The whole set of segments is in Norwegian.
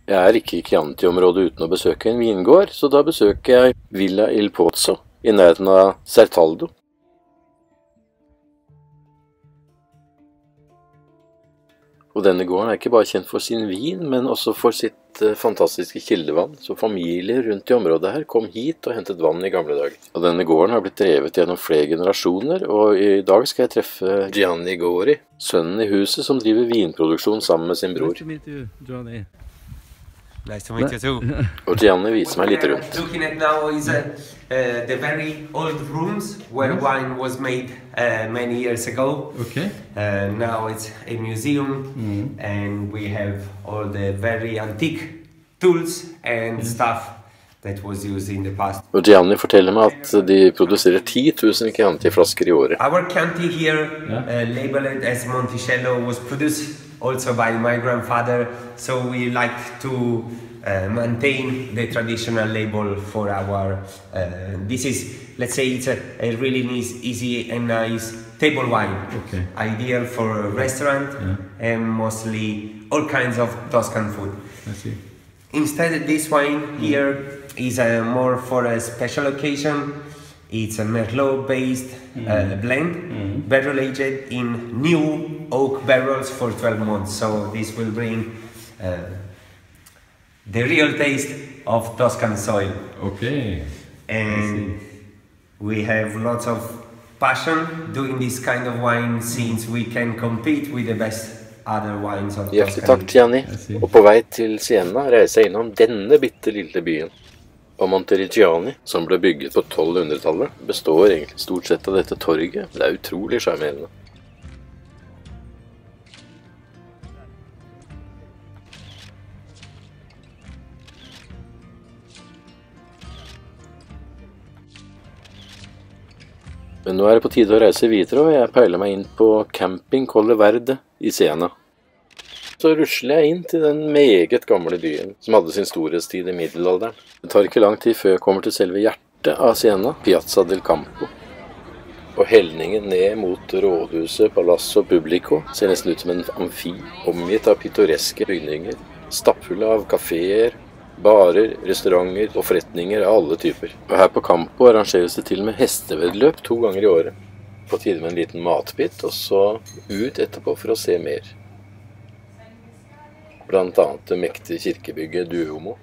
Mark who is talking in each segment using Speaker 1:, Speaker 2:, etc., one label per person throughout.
Speaker 1: Jeg er ikke i Chianti-området uten å besøke en vingård, så da besøker jeg Villa Il Pozzo i nærheten av Certaldo. Og denne gården er ikke bare kjent for sin vin, men også for sitt fantastiske kildevann. Så familier rundt i området her kom hit og hentet vann i gamle dager. Og denne gården har blitt drevet gjennom flere generasjoner, og i dag skal jeg treffe Gianni Gori, sønnen i huset som driver vinproduksjon sammen med sin bror.
Speaker 2: Nice to meet you too.
Speaker 1: Og Gianni viser meg litt rundt.
Speaker 2: Looking at now is the very old rooms where wine was made many years ago.
Speaker 3: Okay.
Speaker 2: Now it's a museum, and we have all the very antique tools and stuff that was used in the past.
Speaker 1: Og Gianni forteller meg at de produserer 10 000 Chianti-flasker i året.
Speaker 2: Our Chianti here, labeled as Monticello, was produced also by my grandfather, so we like to maintain the traditional label for our this is, let's say, it's a really nice, easy and nice table wine.
Speaker 3: Okay.
Speaker 2: Ideal for a restaurant and mostly all kinds of Toscan food.
Speaker 3: I see.
Speaker 2: Instead, this wine here is more for a special occasion. It's a Merlot-based blend, barrel-aged in new oak barrels for 12 months. So this will bring the real taste of Toscan soil.
Speaker 3: Okay.
Speaker 2: And we have lots of passion doing this kind of wine, since we can compete with the best other wines of
Speaker 1: Hjertelig
Speaker 2: Toscany.
Speaker 1: takk, Gianni. Og på vei til Siena reiser jeg innom denne bitte lille byen. Og Monteriggiani, som ble bygget på 1200-tallet, består egentlig stort sett av dette torget. Det er utrolig sjarmerende. Men nå er det på tide å reise videre, og jeg peiler meg inn på Camping Colle Verde i Siena. Så rusler jeg inn til den meget gamle byen, som hadde sin storhetstid i middelalderen. Det tar ikke lang tid før jeg kommer til selve hjertet av Siena, Piazza del Campo. Og helningen ned mot rådhuset Palazzo Pubblico ser nesten ut som en amfi, omgitt av pittoreske bygninger, stappfulle av kaféer, barer, restauranter og forretninger av alle typer. Og her på Campo arrangeres det til og med hestevedløp 2 ganger i året. På tide med en liten matbit, og så ut etterpå for å se mer. Blant annet det mektige kirkebygget Duomo.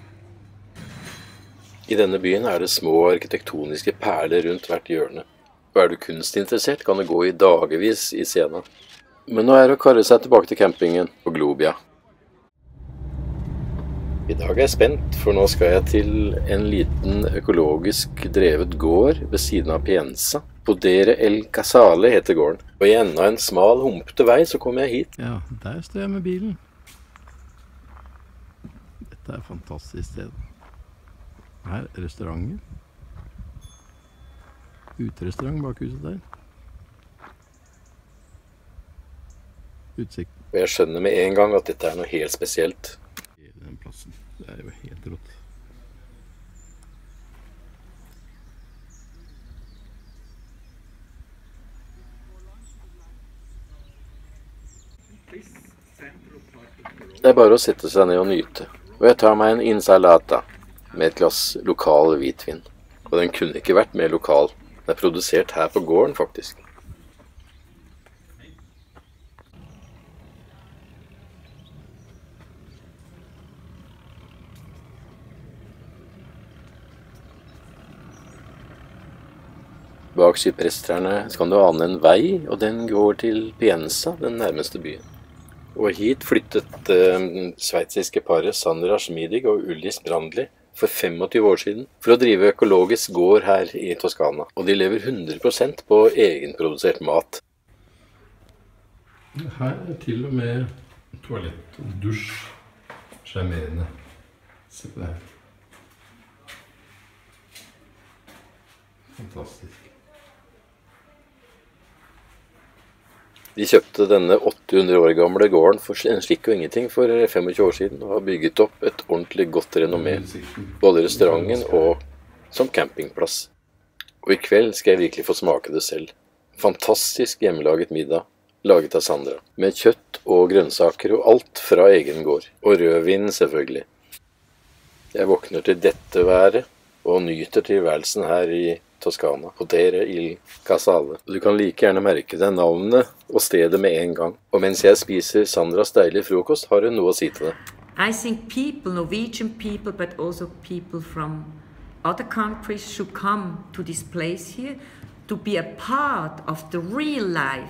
Speaker 1: I denne byen er det små arkitektoniske perler rundt hvert hjørne. Og er du kunstinteressert, kan du gå i dagevis i Siena. Men nå er det å karre seg tilbake til campingen på Globia. I dag er jeg spent, for nå skal jeg til en liten økologisk drevet gård ved siden av Pienza. Podere El Casale heter gården. Og i enda en smal, humpete vei så kommer jeg hit.
Speaker 3: Ja, der står jeg med bilen. Dette er et fantastisk sted. Her er restauranter. Uterestaurant bak huset der. Utsikt.
Speaker 1: Og jeg skjønner med en gang at dette er noe helt spesielt.
Speaker 3: Den plassen. Det er jo helt rått.
Speaker 1: Det er bare å sette seg ned og nyte. Og jeg tar meg en insalata med et glass lokal hvitvin. Og den kunne ikke vært mer lokal. Den er produsert her på gården, faktisk. Bak sypresstrærne kan du ane en vei, og den går til Pienza, den nærmeste byen. Og hit flyttet sveitsiske paret Sandra Schmidig og Uldis Brandli for 25 år siden for å drive økologisk gård her i Toskana. Og de lever 100% på egenprodusert mat.
Speaker 3: Her er til og med toalett og dusj. Sjarmerende. Se på det her. Fantastisk.
Speaker 1: De kjøpte denne 800 år gamle gården for en slikk og ingenting for 25 år siden, og har bygget opp et ordentlig godt renommé, både restauranten og som campingplass. Og i kveld skal jeg virkelig få smake det selv. Fantastisk hjemmelaget middag, laget av Sandra, med kjøtt og grønnsaker og alt fra egen gård, og rødvin selvfølgelig. Jeg våkner til dette været, og nyter tilværelsen her i Toskana, Potere il Casale. Du kan like gjerne merke deg navnet og stedet med en gang, og mens jeg spiser Sandras deilige frokost, har hun noe å si til det.
Speaker 4: I think people, Norwegian people, but also people from other countries should come to this place here to be a part of the real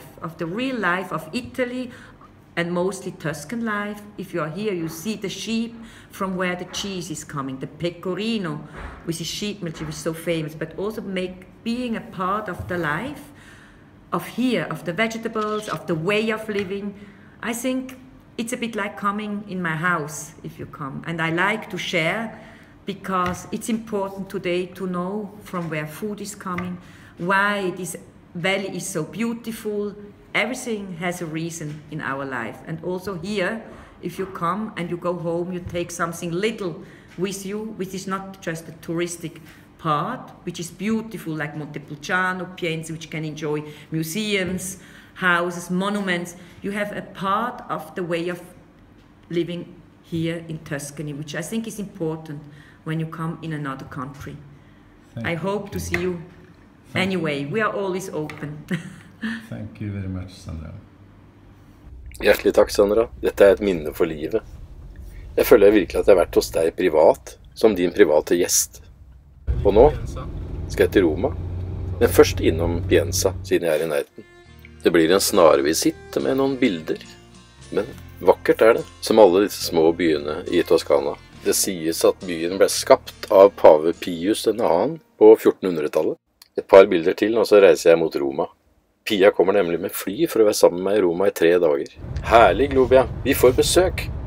Speaker 4: life of Italy and mostly Tuscan life. If you are here, you see the sheep from where the cheese is coming, the pecorino, which is sheep milk, which is so famous, but also being a part of the life of here, of the vegetables, of the way of living. I think it's a bit like coming in my house if you come. And I like to share because it's important today to know from where food is coming, why this valley is so beautiful. Everything has a reason in our life. And also here, if you come and you go home, you take something little with you, which is not just a touristic part, which is beautiful, like Montepulciano, Pienza, which can enjoy museums, houses, monuments. You have a part of the way of living here in Tuscany, which I think is important when you come in another country. I hope to see you anyway. We are always open.
Speaker 3: Thank you very much, Sandra.
Speaker 1: Hjertelig takk, Sandra. Dette er et minne for livet. Jeg føler virkelig at jeg har vært hos deg privat, som din private gjest. Og nå skal jeg til Roma, men først innom Pienza, siden jeg er i nærheten. Det blir en snarvisitt med noen bilder, men vakkert er det, som alle disse små byene i Toskana. Det sies at byen ble skapt av pave Pius II på 1400-tallet. Et par bilder til, og så reiser jeg mot Roma. Pia kommer nemlig med fly for å være sammen med meg i Roma i 3 dager. Herlig, Globia! Vi får besøk!